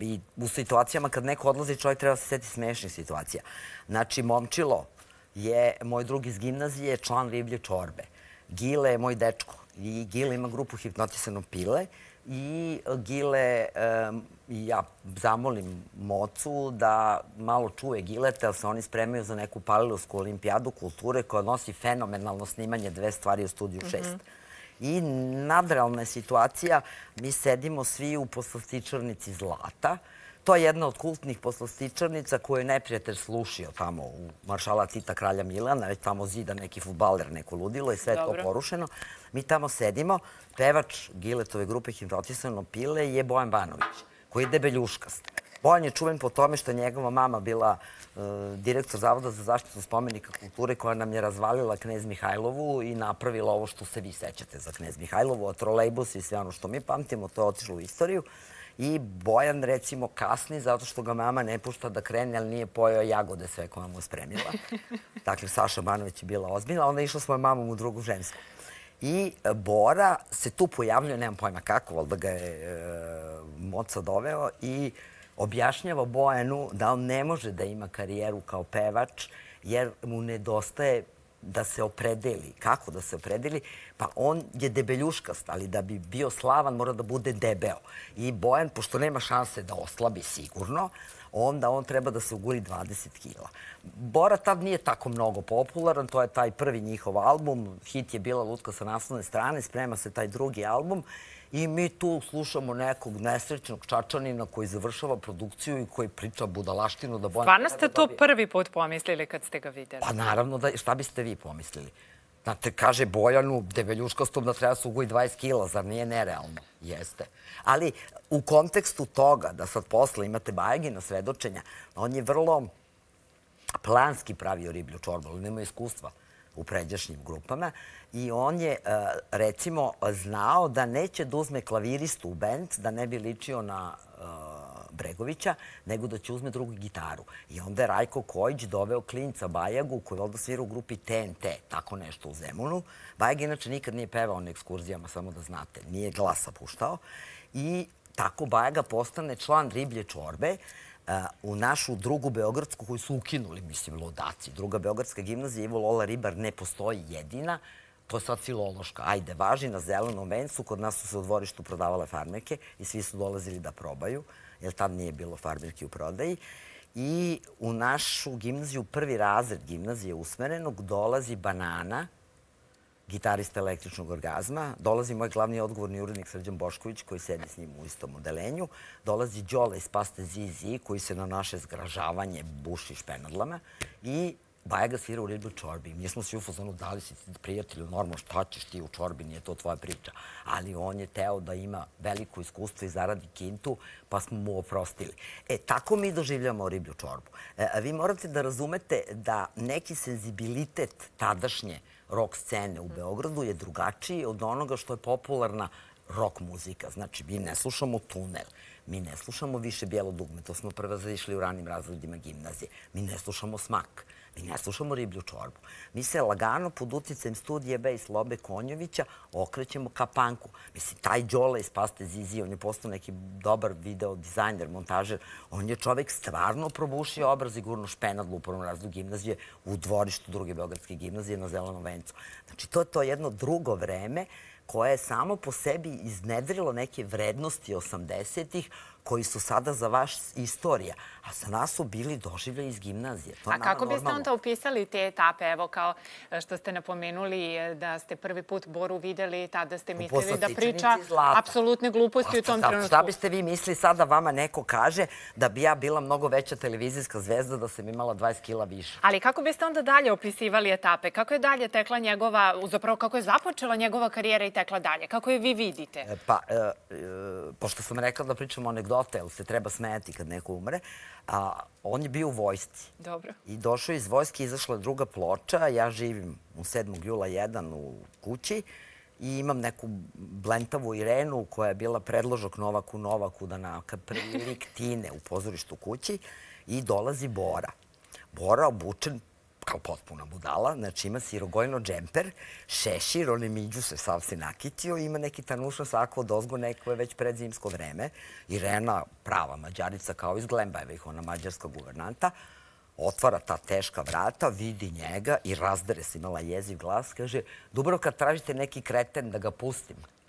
I u situacijama kad neko odlazi, čovjek treba se seti smešnih situacija. Znači, Momčilo je moj drug iz gimnazije, član Riblje čorbe. Gile je moj dečko. I Gile ima grupu Hipnotisano pile. I Gile, ja zamolim Mocu da malo čuje Gileta, jer se oni spremaju za neku Palilulsku olimpijadu kulture koja nosi fenomenalno snimanje Dve stvari u Studiju 6. I nadrealna je situacija, mi sedimo svi u poslastičarnici Zlata. To je jedna od kultnih poslastičarnica koju je neprijatelj slušio tamo u Maršala Tita, kralja Milana, već tamo zida neki fudbaler, neko ludilo i sve je to porušeno. Mi tamo sedimo, pevač Giletove grupe Hipnotisano pile je Bojan Banović, koji je debeljuškast. Bojan je čuven po tome što je njegova mama bila direktor Zavoda za zaštitu spomenika kulture koja nam je razvalila Knez Mihajlovu i napravila ovo što se vi sećate za Knez Mihajlovu, a trolejbus i sve ono što mi pamtimo, to je otišlo u istoriju. I Bojan, recimo, kasni zato što ga mama ne pušta da krene, ali nije pojeo jagode sve koja mu je spremila. Dakle, Saša Banović je bila ozbiljna, onda je išla s mojom mamom u drugu žensku. I Bora se tu pojavljuje, nemam pojma kako, ali da ga je Moca doveo i objašnjava Bojanu da on ne može da ima karijeru kao pevač jer mu nedostaje da se opredeli. Kako da se opredeli? Pa on je debeljuškast, ali da bi bio slavan mora da bude debeo. I Bojan, pošto nema šanse da oslabi sigurno, onda on treba da se uguri 20 kila. Bora tad nije tako mnogo popularan, to je taj prvi njihov album, hit je bila Lutka sa naslovne strane, sprema se taj drugi album i mi tu slušamo nekog nesrećnog Čačanina koji završava produkciju i koji priča budalaštinu da Bojan... Stvarno ste to prvi put pomislili kad ste ga vidjeli? Pa naravno, šta biste vi pomislili? Znate, kaže Bojanu, debeljuškastom da treba se ugoji 20 kila, zar nije nerealno? Jeste. Ali u kontekstu toga da sad posle imate Bajagina svedočenja, on je vrlo planski pravio Riblju čorbu, ali nema iskustva u pređašnjim grupama i on je, recimo, znao da neće da uzme klaviristu u bend, da ne bi ličio na Bregovića, nego da će uzme drugu gitaru. I onda je Rajko Kojić doveo klinca Bajagu, koji je ovdje svira u grupi TNT, tako nešto u Zemunu. Bajag inače nikad nije pevao na ekskurzijama, samo da znate, nije glasa puštao. I tako Bajaga postane član Riblje čorbe u našu drugu beogradsku koju su ukinuli, mislim, ludaci. Druga beogradska gimnazija Ivo Lola Ribar ne postoji jedina. To je sad filološka. Ajde, važi na Zelenom vencu. Kod nas su se u dvorištu prodavale farmerke i svi su dolazili da probaju, jer tad nije bilo farmerki u prodaji. I u našu gimnaziju, prvi razred gimnazije usmerenog, dolazi Banana, gitarista Električnog orgazma. Dolazi moj glavni odgovorni urednik Srđan Bošković, koji sedi s njim u istom odelenju. Dolazi Đole iz Paste Zizi, koji se na naše zgražavanje buši špenadlama. I Bajaga svira u Riblju čorbi. Mi smo svi u fazonu, dali si prijatelju, normalno šta ćeš ti u čorbi, nije to tvoja priča. Ali on je teo da ima veliko iskustvo i zaradi kintu, pa smo mu oprostili. Tako mi doživljamo Riblju čorbu. Vi morate da razumete da neki senzibilitet tadašnje rock scene u Beogradu je drugačiji od onoga što je popularna rock muzika. Znači, mi ne slušamo Tunel, mi ne slušamo više Bijelo dugme, to smo prvo zaišli u ranim razredima gimnazije. Mi ne slušamo Smak, mi ne slušamo Riblju čorbu. Mi se lagano pod uticajem Studije B i Slobe Konjovića okrećemo ka panku. Mislim, taj Đole iz Paste Zizi, on je postao neki dobar video dizajner, montažer. On je čovek stvarno probušio obraz i gurno špenadlu u prvom razredu gimnazije u dvorištu druge beogradske gimnazije na Zelenom vencu. Znači, to je to jedno drugo vreme koje je samo po sebi iznedrilo neke vrednosti 80-ih koji su sada za vaš istorija, a za nas su bili doživlje iz gimnazije. A kako biste onda opisali te etape? Evo, kao što ste napomenuli da ste prvi put Boru videli, tada ste mislili da priča apsolutne gluposti u tom trenutku. Šta biste vi mislili sada vama neko kaže da bi ja bila mnogo veća televizijska zvezda da sam imala 20 kila više? Ali kako biste onda dalje opisivali etape? Kako je dalje tekla njegova, zapravo kako je započela njegova karijera i tekla dalje? Kako je vi vidite? Pa, pošto sam rekla da pričamo anegdote, jer se treba smejati kad neko umre, on je bio u vojsci. Dobro. I došao iz vojske, izašla je druga ploča. Ja živim u 7. jula 1 u kući i imam neku blentavu Irenu koja je bila predložak Novaku da na prvi lik Tine u pozorištu kući i dolazi Bora. Bora obučen kao potpuna budala, znači ima sirogojno džemper, šešir, on je Miđu se sav se nakitio, ima neki tanušno sako od ozgo, neko je već pred zimsko vreme. Irena, prava Mađarica, kao iz Glembajevih, ona mađarska guvernanta, otvara ta teška vrata, vidi njega i razdere se, imala jeziv glas, kaže, Dubravka, tražite neki kreten da ga pustim.